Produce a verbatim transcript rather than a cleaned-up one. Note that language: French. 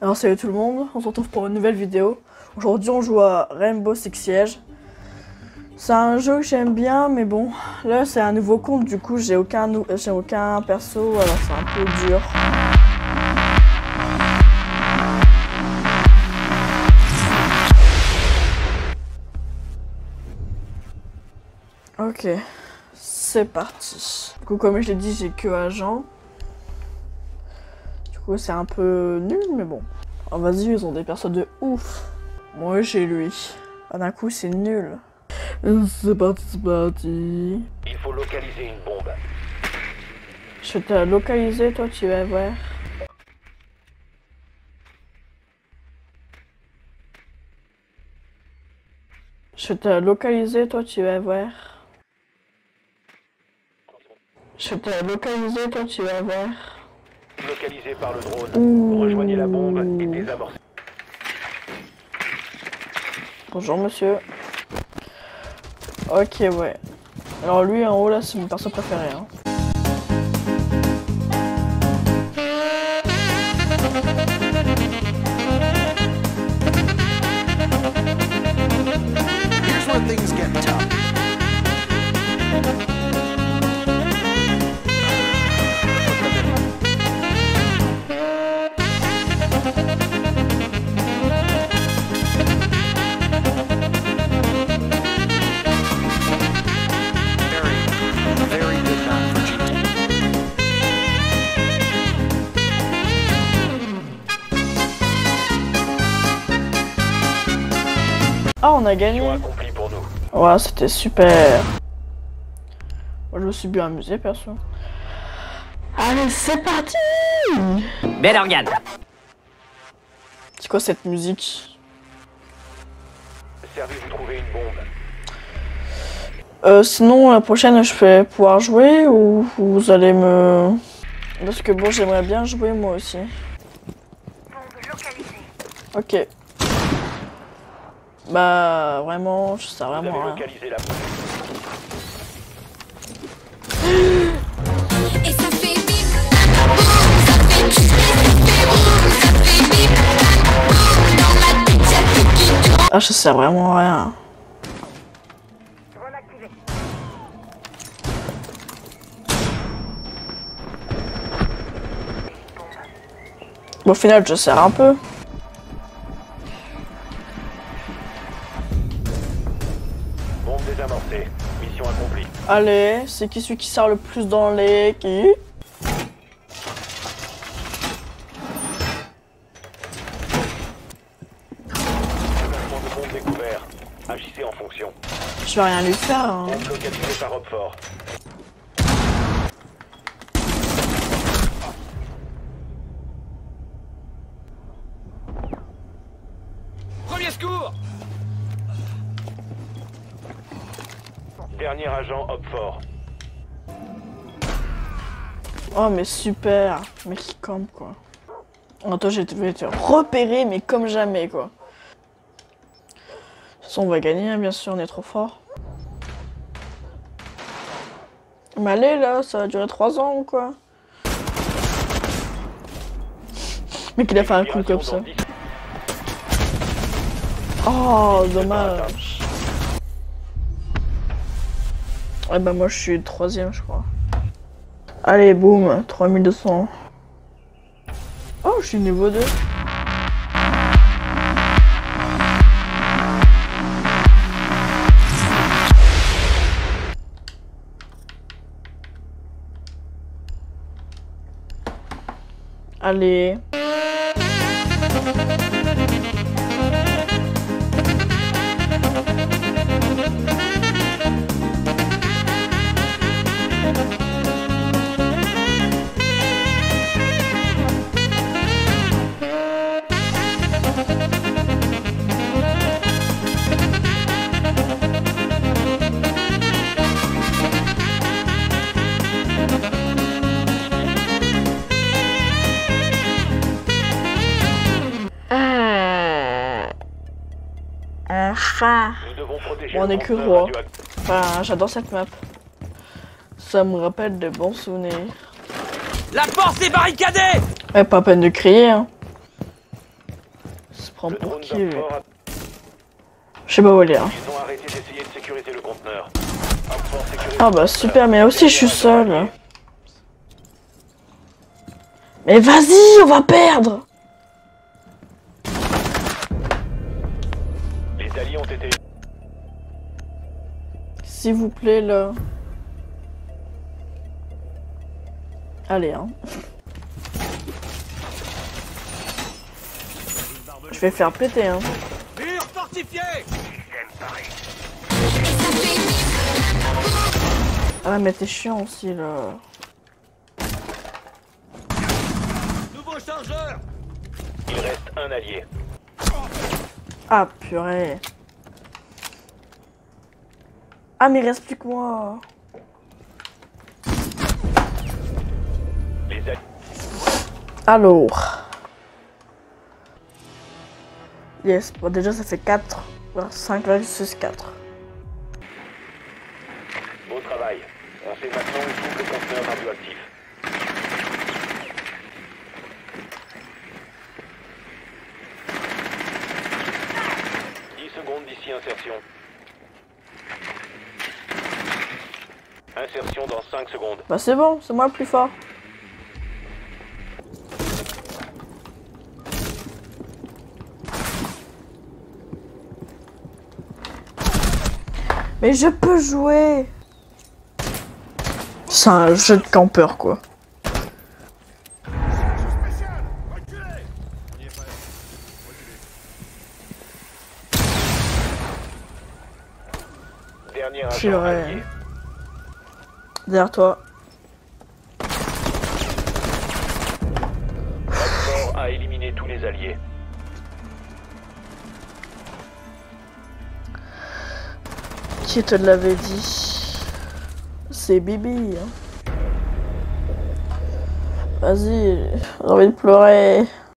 Alors salut tout le monde, on se retrouve pour une nouvelle vidéo. Aujourd'hui on joue à Rainbow Six Siege. C'est un jeu que j'aime bien, mais bon, là c'est un nouveau compte, du coup j'ai aucun, nou j'ai aucun perso, alors c'est un peu dur. Ok, c'est parti. Du coup comme je l'ai dit, j'ai que agent. Du coup c'est un peu nul, mais bon. Oh vas-y, ils ont des persos de ouf. Moi j'ai lui. Ah, d'un coup c'est nul. C'est parti, c'est parti. Il faut localiser une bombe. Je vais te localiser, toi tu vas voir. Je vais te localiser, toi tu vas voir. Je vais te localiser, toi tu vas voir. Localisé par le drone. Ouh. Rejoignez la bombe et désamorcez. Bonjour monsieur. Ok, ouais. Alors lui en haut là c'est mon perso préféré. Hein. Here's where things get tough. Ah, on a gagné. Accompli pour nous. Ouais, c'était super. Moi, je me suis bien amusé, perso. Allez, c'est parti. Bel organe. C'est quoi cette musique? Servez-vous trouver une bombe. Euh, sinon, la prochaine, je vais pouvoir jouer ou vous allez me... Parce que bon, j'aimerais bien jouer moi aussi. Ok. Bah, vraiment, je sais Vous avez vraiment rien. localisé la bombe. Et ça fait bip, boum, ça fait bip, ça fait bip, boum, dans ma tête y'a tout qui tourne. Ah, je sais vraiment rien. Bon, au final, je sers un peu. Bombe désamorcée. Mission accomplie. Allez, c'est qui celui qui sert le plus dans les... Qui? Placement de bombe découvert. Agissez en fonction. Je vais rien lui faire. Hein. Bombe localisée par Roquefort. Premier secours. Dernier agent Roquefort. Oh, mais super. Mais qui campe, quoi. Attends, j'ai été repéré, mais comme jamais, quoi. De toute façon, on va gagner, hein, bien sûr, on est trop fort. Mais allez, là, ça va durer trois ans ou quoi? Mais qu'il a fait un coup comme ça. Oh, dommage. Ouais, bah moi je suis troisième, je crois. Allez, boum, trois mille deux cents. Oh, je suis niveau deux. Allez. Enfin. Nous devons protéger Bon, on le est que lanceur roi. radioactif. Enfin, j'adore cette map. Ça me rappelle de bons souvenirs. La porte est barricadée! Ouais, pas peine de crier, hein. Il se prend Le pour drone qui lui? d'Opfort a- Je sais pas où il est. Hein. Ils ont arrêté d'essayer de sécuriser le conteneur. Opfort sécurise Ah le bah conteneur. super, mais aussi je suis Dernier seul. agent Mais vas-y, on va perdre. allié. Les alliés ont été... S'il vous plaît, là. Allez, hein. Je vais faire péter, hein. Mur fortifié. Ah, mais t'es chiant aussi, là. Nouveau chargeur. Il reste un allié. Ah, purée. Ah, mais il reste plus que moi. Les alliés... Alors. Yes, bon, déjà ça fait quatre. cinq versus quatre. Beau travail. On sait maintenant où trouve le conteneur radioactif. dix secondes d'ici insertion. Insertion dans cinq secondes. Bah c'est bon, c'est moi le plus fort. Mais je peux jouer. C'est un jeu de campeur quoi. Dernier agent Purée. allié. Derrière toi. Opfort a éliminé tous les alliés. Qui te l'avait dit? C'est Bibi. Hein. Vas-y, j'ai envie de pleurer.